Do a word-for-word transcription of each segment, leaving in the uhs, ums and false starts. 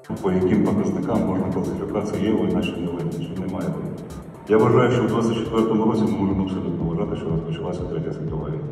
По яким показникам можна класифікація це є війна чи не війна, чи немає війни. Я вважаю, що в двадцять четвертому році ми можемо абсолютно вважати, що розпочалася Третя світова війна.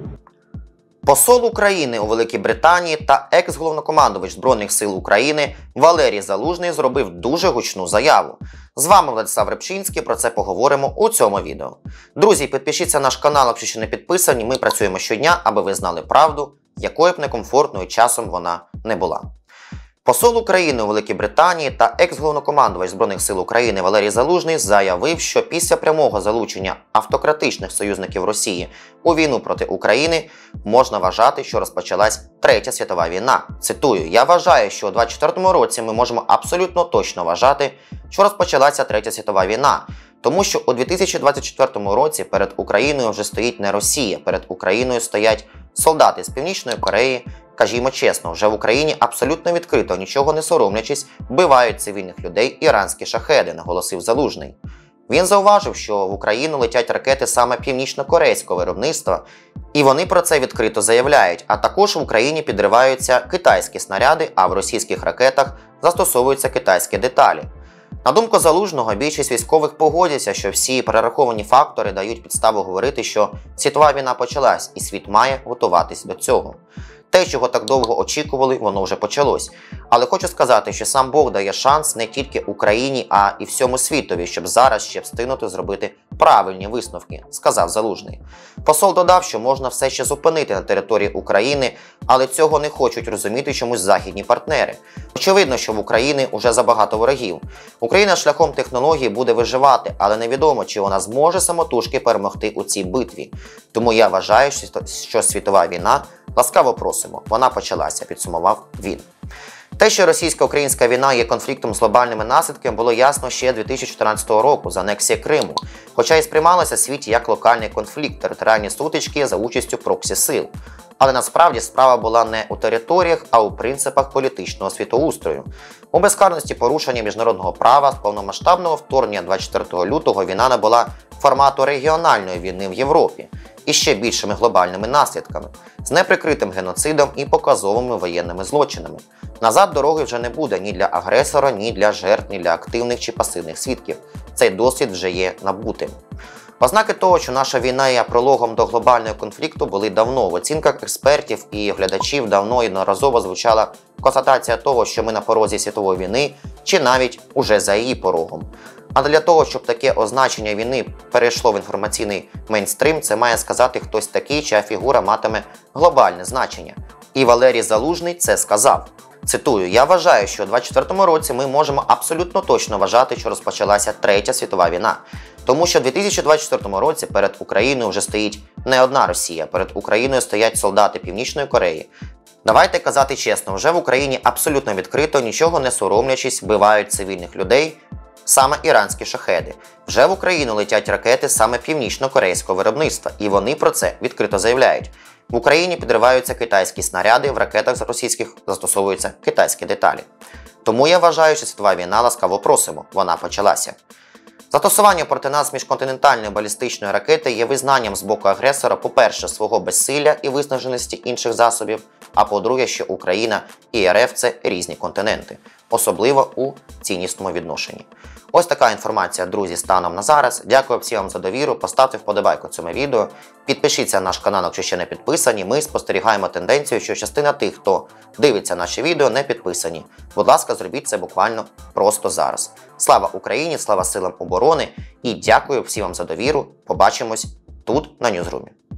Посол України у Великій Британії та екс-головнокомандувач Збройних сил України Валерій Залужний зробив дуже гучну заяву. З вами Владислав Рибчинський, про це поговоримо у цьому відео. Друзі, підпишіться на наш канал, якщо ще не підписані, ми працюємо щодня, аби ви знали правду, якою б некомфортною часом вона не була. Посол України у Великій Британії та екс-головнокомандувач Збройних сил України Валерій Залужний заявив, що після прямого залучення автократичних союзників Росії у війну проти України можна вважати, що розпочалась Третя світова війна. Цитую: «Я вважаю, що у двадцять четвертому році ми можемо абсолютно точно вважати, що розпочалася Третя світова війна. Тому що у дві тисячі двадцять четвертому році перед Україною вже стоїть не Росія, перед Україною стоять солдати з Північної Кореї. Кажімо чесно, вже в Україні абсолютно відкрито, нічого не соромлячись, вбивають цивільних людей іранські шахеди», – наголосив Залужний. Він зауважив, що в Україну летять ракети саме північно-корейського виробництва, і вони про це відкрито заявляють, а також в Україні підриваються китайські снаряди, а в російських ракетах застосовуються китайські деталі. На думку Залужного, більшість військових погодяться, що всі перераховані фактори дають підставу говорити, що світова війна почалась, і світ має готуватись до цього. Те, чого так довго очікували, воно вже почалось. Але хочу сказати, що сам Бог дає шанс не тільки Україні, а і всьому світові, щоб зараз ще встигнути зробити правильні висновки, сказав Залужний. Посол додав, що можна все ще зупинити на території України, але цього не хочуть розуміти чомусь західні партнери. Очевидно, що в Україні уже забагато ворогів. Україна шляхом технологій буде виживати, але невідомо, чи вона зможе самотужки перемогти у цій битві. Тому я вважаю, що світова війна, ласкаво просимо, вона почалася, підсумував він. Те, що російсько-українська війна є конфліктом з глобальними наслідками, було ясно ще дві тисячі чотирнадцятого року з анексії Криму, хоча і сприймалося в світі як локальний конфлікт, територіальні сутички за участю проксі-сил. Але насправді справа була не у територіях, а у принципах політичного світоустрою. У безкарності порушення міжнародного права з повномасштабного вторгнення двадцять четвертого лютого війна набула формату регіональної війни в Європі і ще більшими глобальними наслідками, з неприкритим геноцидом і показовими воєнними злочинами. Назад дороги вже не буде ні для агресора, ні для жертв, ні для активних чи пасивних свідків. Цей досвід вже є набутим. Ознаки того, що наша війна є прологом до глобального конфлікту, були давно. В оцінках експертів і глядачів давно і неодноразово звучала констатація того, що ми на порозі світової війни, чи навіть уже за її порогом. А для того, щоб таке означення війни перейшло в інформаційний мейнстрим, це має сказати хтось такий, чия фігура матиме глобальне значення. І Валерій Залужний це сказав. Цитую: «Я вважаю, що у двадцять четвертому році ми можемо абсолютно точно вважати, що розпочалася Третя світова війна. Тому що у дві тисячі двадцять четвертому році перед Україною вже стоїть не одна Росія, перед Україною стоять солдати Північної Кореї. Давайте казати чесно, вже в Україні абсолютно відкрито, нічого не соромлячись, вбивають цивільних людей саме іранські шахеди. Вже в Україну летять ракети саме північно-корейського виробництва, і вони про це відкрито заявляють. В Україні підриваються китайські снаряди, в ракетах з російських застосовуються китайські деталі. Тому я вважаю, що світова війна, ласкаво просимо, вона почалася». Застосування проти нас міжконтинентальної балістичної ракети є визнанням з боку агресора, по-перше, свого безсилля і виснаженості інших засобів, а по-друге, що Україна і РФ – це різні континенти, особливо у ціннісному відношенні. Ось така інформація, друзі, станом на зараз. Дякую всім вам за довіру, поставте вподобайку цьому відео, підпишіться на наш канал, якщо ще не підписані. Ми спостерігаємо тенденцію, що частина тих, хто дивиться наші відео, не підписані. Будь ласка, зробіть це буквально просто зараз. Слава Україні, слава силам оборони і дякую всім вам за довіру. Побачимось тут, на Ньюзрумі.